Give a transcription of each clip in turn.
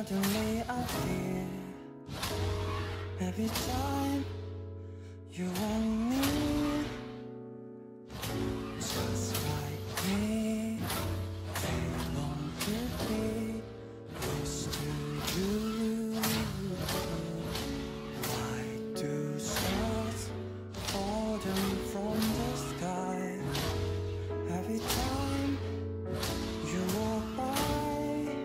Suddenly I feel every time you want me, just like me. They long to be close to you. Why do stars fall down from the sky every time you walk by?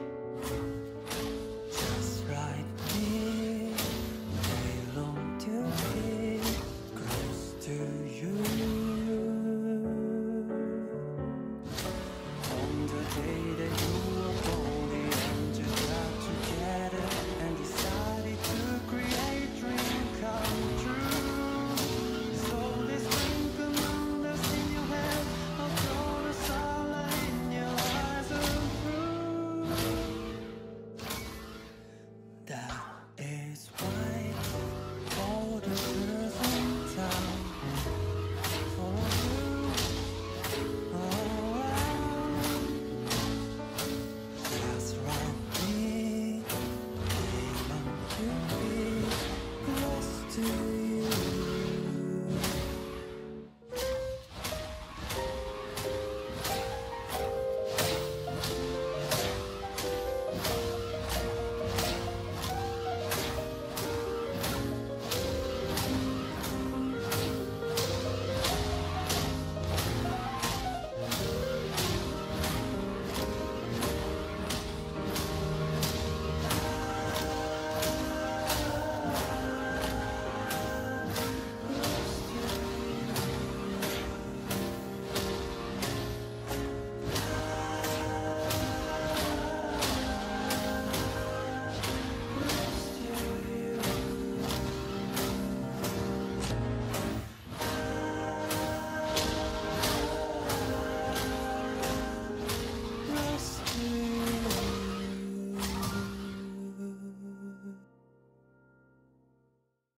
Just like me, they long to be close to you. On the day